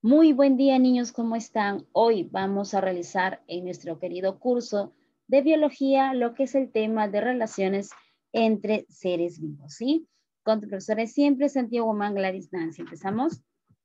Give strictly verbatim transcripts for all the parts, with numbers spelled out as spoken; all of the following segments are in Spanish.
Muy buen día, niños, ¿cómo están? Hoy vamos a realizar en nuestro querido curso de biología lo que es el tema de relaciones entre seres vivos, ¿sí? Con tu profesora siempre, Santiago Guzmán, Gladys Nancy. ¿Empezamos?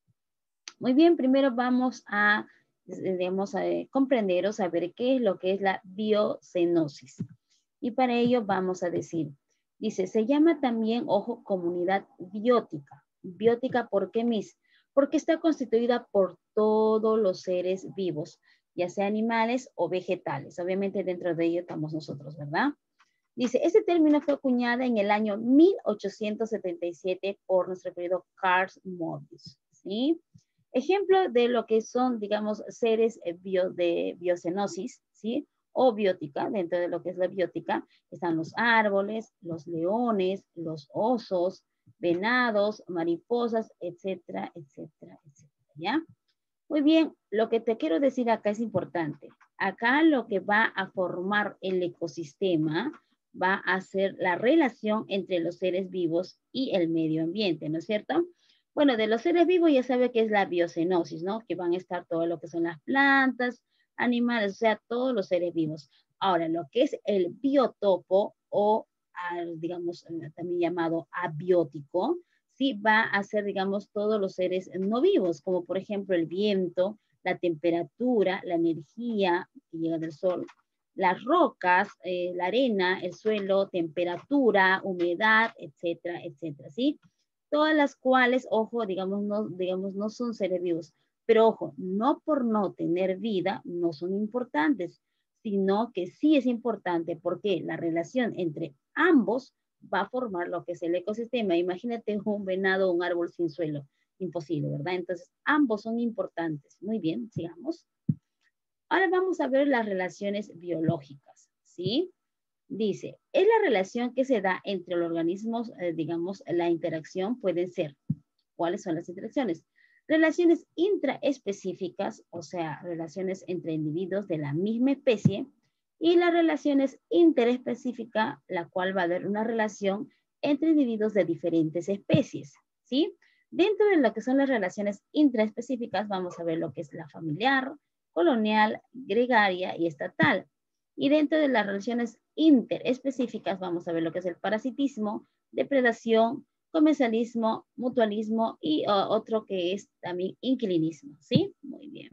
Muy bien, primero vamos a, digamos, a comprender o saber qué es lo que es la biocenosis. Y para ello vamos a decir, dice, se llama también, ojo, comunidad biótica. Biótica, ¿por qué, Miss? Porque está constituida por todos los seres vivos, ya sea animales o vegetales. Obviamente dentro de ello estamos nosotros, ¿verdad? Dice, este término fue acuñado en el año mil ochocientos setenta y siete por nuestro querido Carl Moebius, ¿sí? Ejemplo de lo que son, digamos, seres bio, de biocenosis, ¿sí? O biótica, dentro de lo que es la biótica, están los árboles, los leones, los osos, venados, mariposas, etcétera, etcétera, etcétera, ¿ya? Muy bien, lo que te quiero decir acá es importante. Acá lo que va a formar el ecosistema va a ser la relación entre los seres vivos y el medio ambiente, ¿no es cierto? Bueno, de los seres vivos ya sabe que es la biocenosis, ¿no? Que van a estar todo lo que son las plantas, animales, o sea, todos los seres vivos. Ahora, lo que es el biotopo o, digamos, también llamado abiótico, sí va a ser, digamos, todos los seres no vivos, como por ejemplo el viento, la temperatura, la energía que llega del sol, las rocas, eh, la arena, el suelo, temperatura, humedad, etcétera, etcétera, ¿sí? Todas las cuales, ojo, digamos no, digamos, no son seres vivos, pero ojo, no por no tener vida, no son importantes, sino que sí es importante porque la relación entre ambos va a formar lo que es el ecosistema. Imagínate un venado o un árbol sin suelo. Imposible, ¿verdad? Entonces, ambos son importantes. Muy bien, sigamos. Ahora vamos a ver las relaciones biológicas, ¿sí? Dice, es la relación que se da entre los organismos, eh, digamos, la interacción puede ser. ¿Cuáles son las interacciones? Relaciones intraespecíficas, o sea, relaciones entre individuos de la misma especie, y las relaciones interespecíficas, la cual va a haber una relación entre individuos de diferentes especies, ¿sí? Dentro de lo que son las relaciones intraespecíficas, vamos a ver lo que es la familiar, colonial, gregaria y estatal. Y dentro de las relaciones interespecíficas, vamos a ver lo que es el parasitismo, depredación, comensalismo, mutualismo y uh, otro que es también inquilinismo, ¿sí? Muy bien.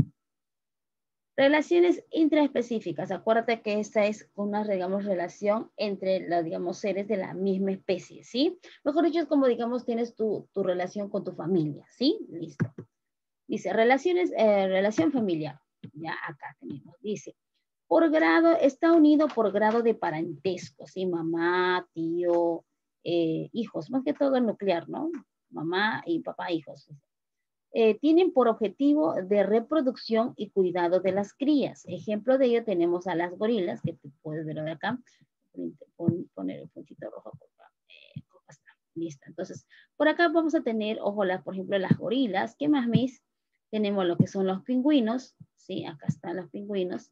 Relaciones intraespecíficas. Acuérdate que esta es una, digamos, relación entre los, digamos, seres de la misma especie, ¿sí? Mejor dicho, es como, digamos, tienes tu, tu relación con tu familia, ¿sí? Listo. Dice, relaciones, eh, relación familiar. Ya acá tenemos, dice, por grado, está unido por grado de parentesco, ¿sí? Mamá, tío, eh, hijos, más que todo el nuclear, ¿no? Mamá y papá, hijos. Eh, tienen por objetivo de reproducción y cuidado de las crías. Ejemplo de ello tenemos a las gorilas, que tú puedes ver acá. Pon, poner el puntito rojo, por favor. Eh, está? Listo. Entonces, por acá vamos a tener, ojo, las, por ejemplo, las gorilas. ¿Qué más, mis? Tenemos lo que son los pingüinos, ¿sí? Acá están los pingüinos.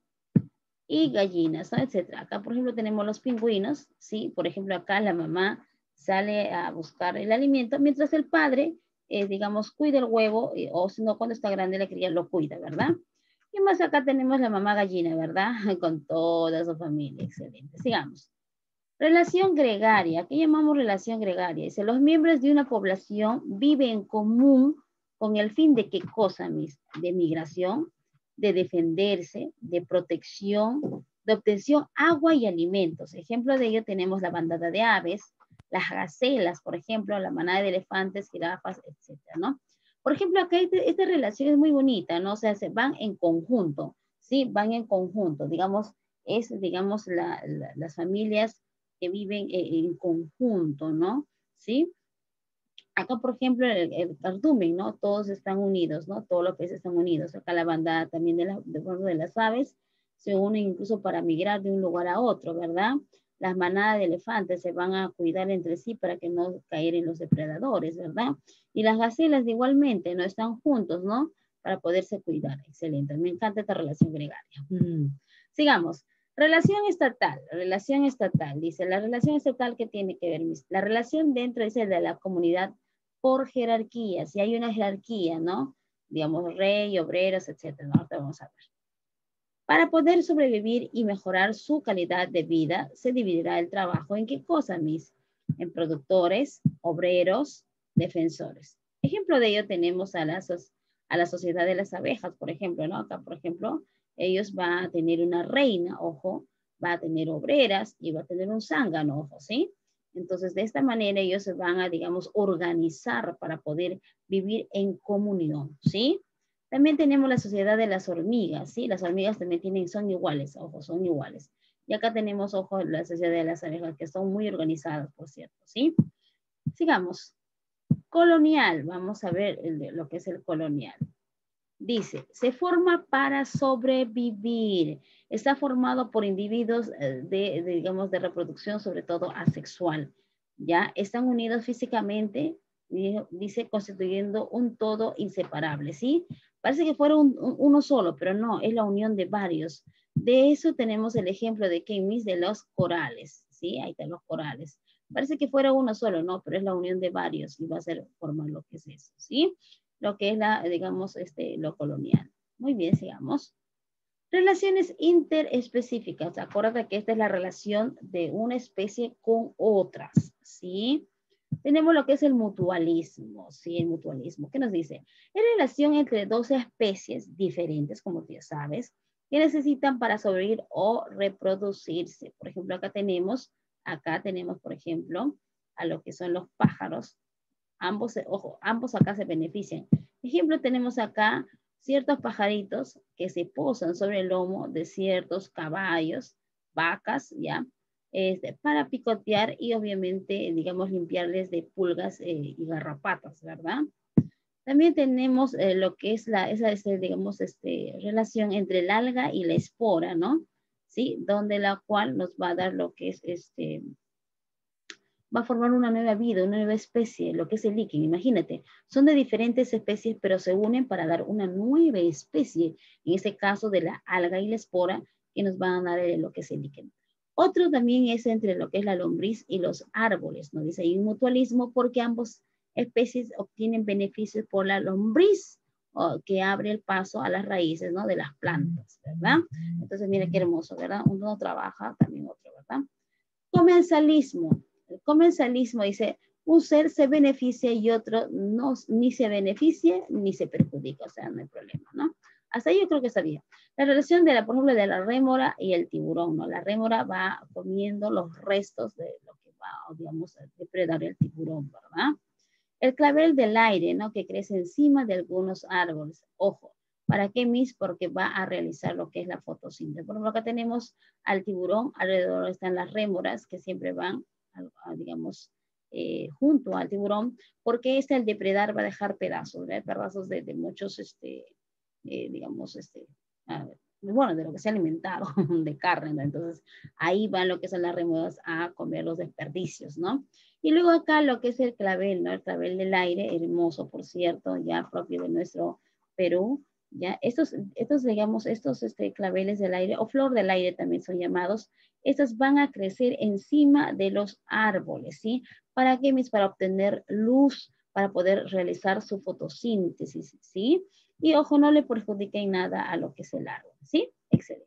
Y gallinas, ¿no? Etcétera. Acá, por ejemplo, tenemos los pingüinos, ¿sí? Por ejemplo, acá la mamá sale a buscar el alimento, mientras el padre, eh, digamos, cuida el huevo, eh, o si no, cuando está grande la cría lo cuida, ¿verdad? Y más acá tenemos la mamá gallina, ¿verdad? Con toda su familia, excelente. Sigamos. Relación gregaria, ¿qué llamamos relación gregaria? Dice, los miembros de una población viven en común con el fin de qué cosa, mis, de migración, de defenderse, de protección, de obtención agua y alimentos. Ejemplo de ello tenemos la bandada de aves, las gacelas, por ejemplo, la manada de elefantes, jirafas, etcétera, ¿no? Por ejemplo, acá este, esta relación es muy bonita, ¿no? O sea, se van en conjunto, ¿sí? Van en conjunto, digamos, es, digamos, la, la, las familias que viven en, en conjunto, ¿no? ¿Sí? Acá, por ejemplo, el, el cardumen, ¿no? Todos están unidos, ¿no? Todos los peces están unidos. Acá la bandada también de, la, de, de las aves se unen incluso para migrar de un lugar a otro, ¿verdad? Las manadas de elefantes se van a cuidar entre sí para que no caer en los depredadores, ¿verdad? Y las gacelas igualmente, ¿no? Están juntos, ¿no? Para poderse cuidar. Excelente. Me encanta esta relación gregaria. Mm. Sigamos. Relación estatal, relación estatal. Dice, la relación estatal, ¿qué tiene que ver? La relación dentro, dice, de la comunidad por jerarquía. Si hay una jerarquía, ¿no? digamos, rey, obreros, etcétera. ¿No? Ahorita vamos a ver. Para poder sobrevivir y mejorar su calidad de vida, se dividirá el trabajo en qué cosas, mis, en productores, obreros, defensores. Ejemplo de ello tenemos a la, a la sociedad de las abejas, por ejemplo, ¿no? Acá, por ejemplo, ellos van a tener una reina, ojo, va a tener obreras y va a tener un zángano, ojo, ¿sí? Entonces, de esta manera ellos se van a, digamos, organizar para poder vivir en comunión, ¿sí? También tenemos la sociedad de las hormigas, ¿sí? Las hormigas también tienen, son iguales, ojo, son iguales. Y acá tenemos, ojo, la sociedad de las abejas, que son muy organizadas, por cierto, ¿sí? Sigamos. Colonial, vamos a ver el de, lo que es el colonial. Dice, se forma para sobrevivir. Está formado por individuos de, de, digamos, de reproducción, sobre todo asexual. ¿Ya? Están unidos físicamente, dice, constituyendo un todo inseparable, ¿sí? Parece que fuera un, un, uno solo, pero no, es la unión de varios. De eso tenemos el ejemplo de Keynes de los corales, ¿sí? Ahí están los corales. Parece que fuera uno solo, no, pero es la unión de varios y va a ser formar lo que es eso, ¿sí? Lo que es la, digamos, este, lo colonial. Muy bien, sigamos. Relaciones interespecíficas. Acuérdate que esta es la relación de una especie con otras, ¿sí? Tenemos lo que es el mutualismo, ¿sí? El mutualismo. ¿Qué nos dice? Es relación entre dos especies diferentes, como tú ya sabes, que necesitan para sobrevivir o reproducirse. Por ejemplo, acá tenemos, acá tenemos, por ejemplo, a lo que son los pájaros. Ambos, ojo, ambos acá se benefician. Ejemplo, tenemos acá ciertos pajaritos que se posan sobre el lomo de ciertos caballos, vacas, ¿ya? Este, para picotear y obviamente, digamos, limpiarles de pulgas eh, y garrapatas, ¿verdad? También tenemos eh, lo que es la, esa, este, digamos, este, relación entre el alga y la espora, ¿no? ¿Sí? Donde la cual nos va a dar lo que es este... va a formar una nueva vida, una nueva especie, lo que es el líquen. Imagínate, son de diferentes especies, pero se unen para dar una nueva especie, en este caso de la alga y la espora, que nos van a dar lo que es el líquen. Otro también es entre lo que es la lombriz y los árboles, ¿no? Dice, hay un mutualismo porque ambas especies obtienen beneficios por la lombriz, o que abre el paso a las raíces, ¿no? De las plantas, ¿verdad? Entonces, mira qué hermoso, ¿verdad? Uno trabaja, también otro, ¿verdad? Comensalismo. El comensalismo dice, un ser se beneficia y otro no, ni se beneficia ni se perjudica, o sea, no hay problema, ¿no? Hasta ahí yo creo que está bien. La relación de la, por ejemplo, de la rémora y el tiburón, ¿no? La rémora va comiendo los restos de lo que va, digamos, a depredar el tiburón, ¿verdad? El clavel del aire, ¿no? Que crece encima de algunos árboles. Ojo, ¿para qué, mis? Porque va a realizar lo que es la fotosíntesis. Por ejemplo, acá tenemos al tiburón, alrededor están las rémoras que siempre van, a, a, digamos, eh, junto al tiburón, porque este al depredar va a dejar pedazos, ¿verdad? Pedazos de, de muchos, este, eh, digamos, este, a ver, bueno, de lo que se ha alimentado, de carne, ¿no? Entonces, ahí van lo que son las rémoras a comer los desperdicios, ¿no? Y luego acá lo que es el clavel, ¿no? El clavel del aire, hermoso, por cierto, ya propio de nuestro Perú, ya. Estos, estos digamos, estos este, claveles del aire, o flor del aire también son llamados, estos van a crecer encima de los árboles, ¿sí? ¿Para qué? Para obtener luz, para poder realizar su fotosíntesis, ¿sí? Y ojo, no le perjudiquen nada a lo que es el árbol, ¿sí? Excelente.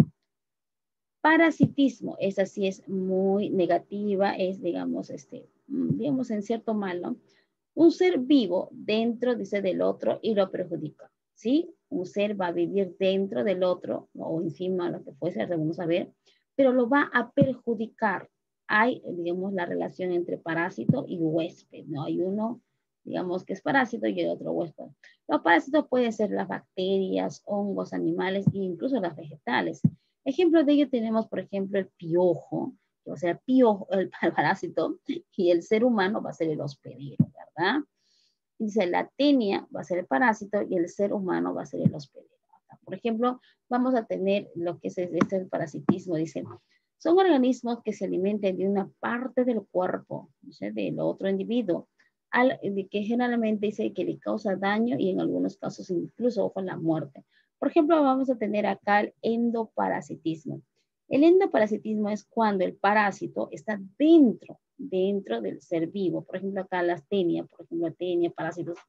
Parasitismo, esa sí es muy negativa, es, digamos, este, digamos, en cierto mal, ¿no? Un ser vivo dentro, dice, del otro y lo perjudica, ¿sí? Un ser va a vivir dentro del otro, o encima, lo que fuese, vamos a ver, pero lo va a perjudicar. Hay, digamos, la relación entre parásito y huésped, ¿no? Hay uno, digamos, que es parásito y el otro huésped. Los parásitos pueden ser las bacterias, hongos, animales e incluso las vegetales. Ejemplo de ello tenemos, por ejemplo, el piojo, que va a ser el piojo, el parásito, y el ser humano va a ser el hospedero, ¿verdad? Dice, la tenia va a ser el parásito y el ser humano va a ser el hospedero. Por ejemplo, vamos a tener lo que es este el parasitismo, dice, son organismos que se alimentan de una parte del cuerpo, no sé, del otro individuo, al, que generalmente dice que le causa daño y en algunos casos incluso, ojo, la muerte. Por ejemplo, vamos a tener acá el endoparasitismo. El endoparasitismo es cuando el parásito está dentro, dentro del ser vivo. Por ejemplo, acá las tenia, por ejemplo, tenia, parásitos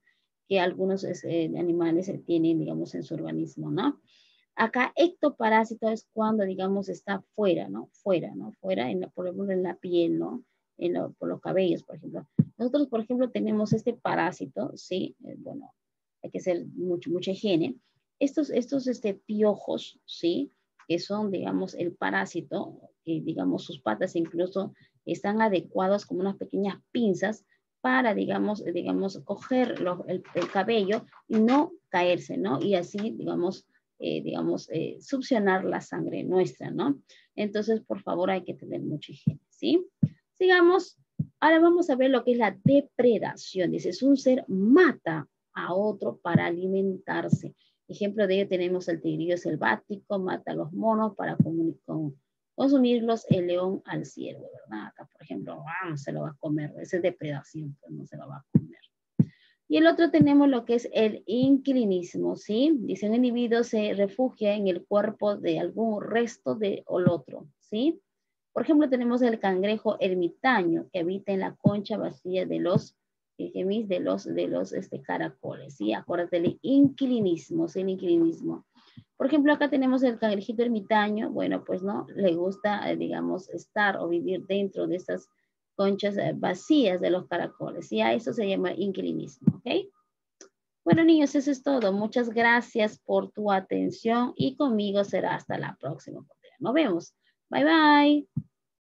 que algunos eh, animales tienen, digamos, en su organismo, ¿no? Acá ectoparásito es cuando, digamos, está fuera, ¿no? Fuera, ¿no? Fuera, en la, por ejemplo, en la piel, ¿no? En lo, por los cabellos, por ejemplo. Nosotros, por ejemplo, tenemos este parásito, ¿sí? Eh, bueno, hay que hacer mucho, mucha higiene. Estos, estos este, piojos, ¿sí? Que son, digamos, el parásito, que, digamos, sus patas incluso están adecuadas como unas pequeñas pinzas para, digamos, digamos coger lo, el, el cabello y no caerse, ¿no? Y así, digamos, eh, digamos, eh, succionar la sangre nuestra, ¿no? Entonces, por favor, hay que tener mucha higiene, ¿sí? Sigamos. Ahora vamos a ver lo que es la depredación. Dice, es un ser mata a otro para alimentarse. Ejemplo de ello tenemos el tigrillo selvático, mata a los monos para con, consumirlos, el león al ciervo, ¿verdad? Acá, por ejemplo, ah, no se lo va a comer. Esa es depredación, pues no se lo va a comer. Y el otro tenemos lo que es el inquilinismo, ¿sí? Dice, un individuo se refugia en el cuerpo de algún resto del otro, ¿sí? Por ejemplo, tenemos el cangrejo ermitaño que habita en la concha vacía de los, de los, de los este, caracoles, ¿sí? Acuérdate del inquilinismo, ¿sí? El inquilinismo. Por ejemplo, acá tenemos el cangrejito ermitaño, bueno, pues no, le gusta, eh, digamos, estar o vivir dentro de estas conchas vacías de los caracoles. Y a eso se llama inquilinismo, ¿ok? Bueno, niños, eso es todo. Muchas gracias por tu atención y conmigo será hasta la próxima. Nos vemos. Bye, bye.